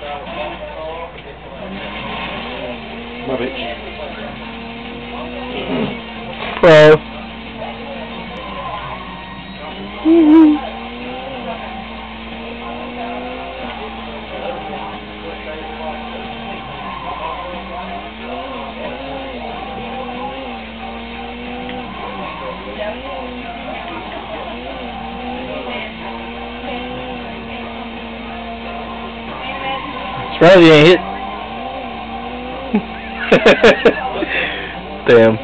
My bitch. Pro. Surprised you ain't hit. Damn.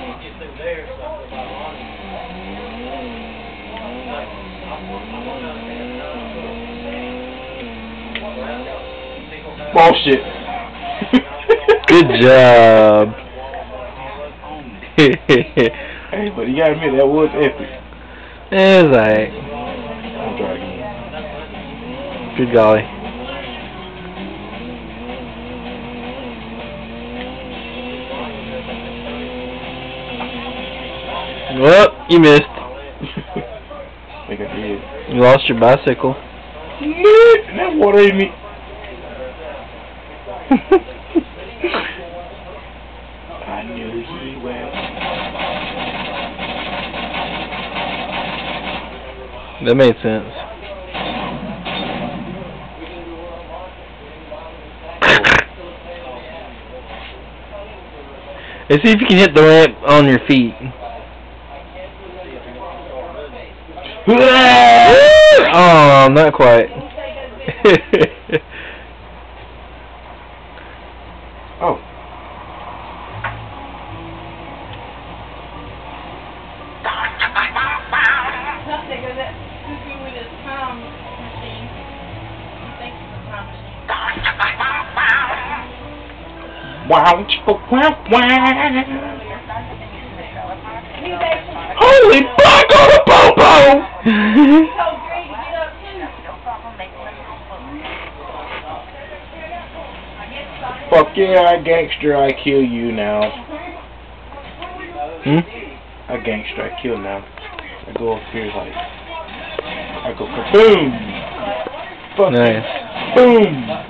Bullshit. Good job. Hey, but you gotta admit, that was epic. It was alright. I'll try again. Good golly. Well, you missed. I think I did. You lost your bicycle. Man, that water ain't me. I knew you well. That made sense. Let's see if you can hit the ramp on your feet. Oh, not quite. Oh. Wow, wow, wow. Holy fuck on a popo! Fuck yeah, I gangster, I kill you now. I gangster, I kill now. I go up here like, I go kaboom! Fuck Nice. yeah. Boom!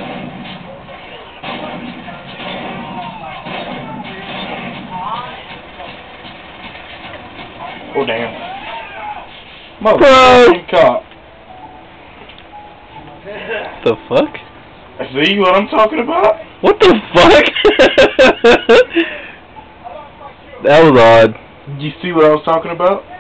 Oh damn. Motherfucking cop. The fuck? See what I'm talking about? What the fuck? That was odd. Did you see what I was talking about?